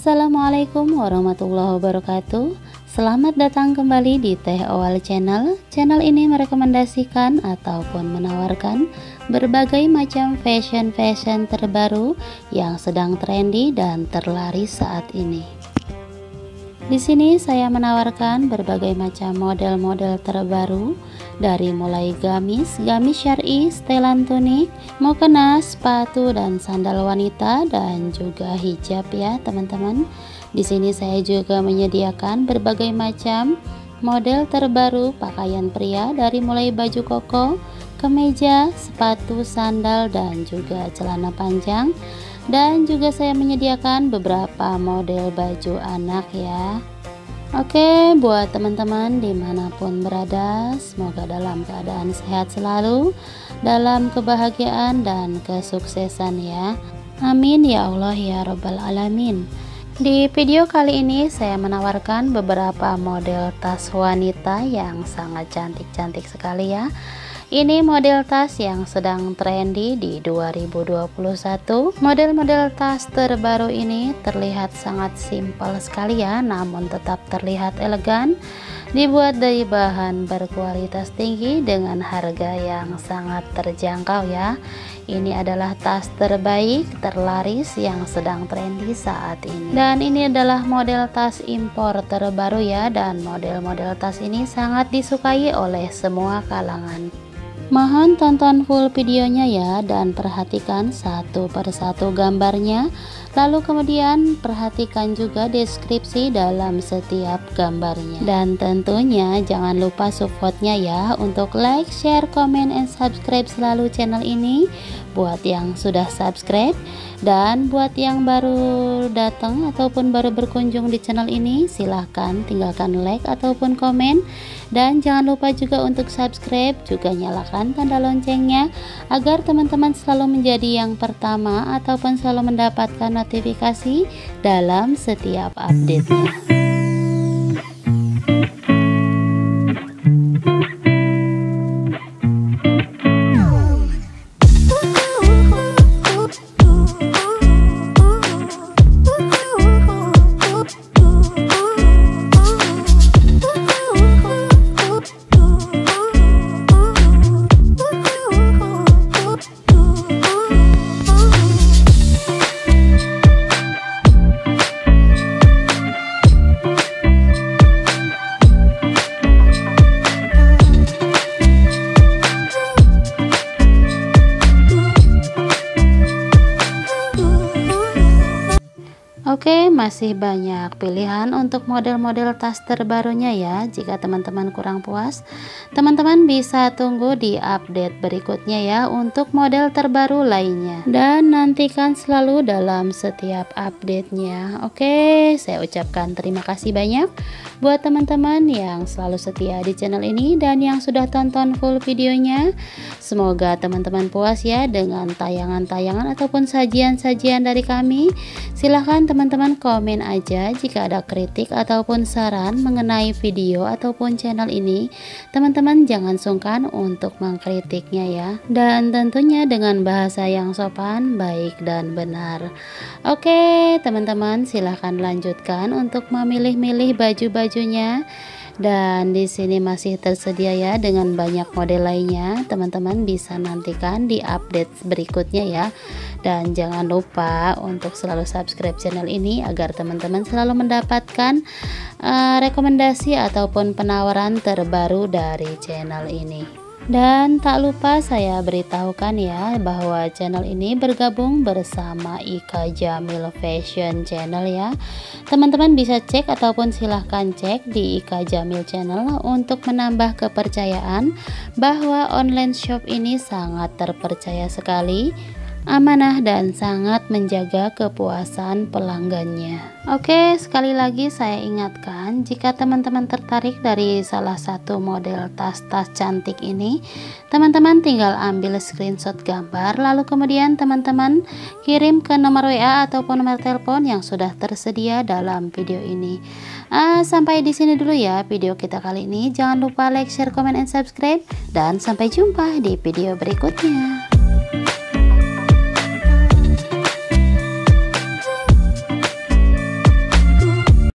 Assalamualaikum warahmatullahi wabarakatuh. Selamat datang kembali di Teh Owal Channel. Channel ini merekomendasikan ataupun menawarkan berbagai macam fashion terbaru yang sedang trendy dan terlaris saat ini. Di sini saya menawarkan berbagai macam model-model terbaru, dari mulai gamis syar'i, setelan tunik, mukena, sepatu dan sandal wanita, dan juga hijab ya teman-teman. Di sini saya juga menyediakan berbagai macam model terbaru pakaian pria, dari mulai baju koko, kemeja, sepatu, sandal dan juga celana panjang. Dan juga saya menyediakan beberapa model baju anak ya. Oke, buat teman-teman dimanapun berada, semoga dalam keadaan sehat selalu, dalam kebahagiaan dan kesuksesan ya. Amin ya Allah ya Rabbal Alamin. Di video kali ini saya menawarkan beberapa model tas wanita yang sangat cantik-cantik sekali ya. Ini model tas yang sedang trendy di 2021. Model-model tas terbaru ini terlihat sangat simpel sekali ya, namun tetap terlihat elegan. Dibuat dari bahan berkualitas tinggi dengan harga yang sangat terjangkau ya. Ini adalah tas terbaik, terlaris yang sedang trendy saat ini. Dan ini adalah model tas impor terbaru ya, dan model-model tas ini sangat disukai oleh semua kalangan. Mohon tonton full videonya ya, dan perhatikan satu persatu gambarnya. Lalu kemudian perhatikan juga deskripsi dalam setiap gambarnya. Dan tentunya jangan lupa supportnya ya, untuk like, share, comment, and subscribe selalu channel ini buat yang sudah subscribe. Dan buat yang baru datang ataupun baru berkunjung di channel ini, silahkan tinggalkan like ataupun komen. Dan jangan lupa juga untuk subscribe, juga nyalakan tanda loncengnya agar teman-teman selalu menjadi yang pertama ataupun selalu mendapatkan notifikasi dalam setiap update-nya. Oke, masih banyak pilihan untuk model-model tas terbarunya ya. Jika teman-teman kurang puas, teman-teman bisa tunggu di update berikutnya ya untuk model terbaru lainnya. Dan nantikan selalu dalam setiap update-nya. Oke, saya ucapkan terima kasih banyak buat teman-teman yang selalu setia di channel ini dan yang sudah tonton full videonya. Semoga teman-teman puas ya dengan tayangan-tayangan ataupun sajian-sajian dari kami. Silahkan teman-teman komen aja jika ada kritik ataupun saran mengenai video ataupun channel ini. Teman-teman jangan sungkan untuk mengkritiknya ya, dan tentunya dengan bahasa yang sopan, baik dan benar. Oke teman-teman, silahkan lanjutkan untuk memilih-milih baju-bajunya. Dan di sini masih tersedia ya dengan banyak model lainnya. Teman-teman bisa nantikan di update berikutnya ya. Dan jangan lupa untuk selalu subscribe channel ini agar teman-teman selalu mendapatkan rekomendasi ataupun penawaran terbaru dari channel ini. Dan tak lupa saya beritahukan ya bahwa channel ini bergabung bersama Ika Jamil Fashion Channel ya. Teman-teman bisa cek ataupun silahkan cek di Ika Jamil Channel untuk menambah kepercayaan bahwa online shop ini sangat terpercaya sekali, amanah dan sangat menjaga kepuasan pelanggannya. Oke, sekali lagi saya ingatkan, jika teman-teman tertarik dari salah satu model tas-tas cantik ini, teman-teman tinggal ambil screenshot gambar, lalu kemudian teman-teman kirim ke nomor WA ataupun nomor telepon yang sudah tersedia dalam video ini. Sampai di sini dulu ya video kita kali ini. Jangan lupa like, share, comment, and subscribe, dan sampai jumpa di video berikutnya.